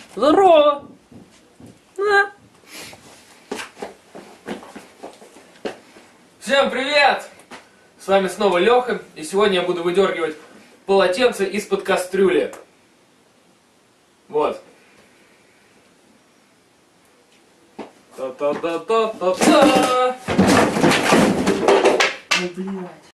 Здорово! На. Всем привет! С вами снова Леха, и сегодня я буду выдергивать полотенце из-под кастрюли. Вот. Та-та-та-та-та-та! Ну, блядь.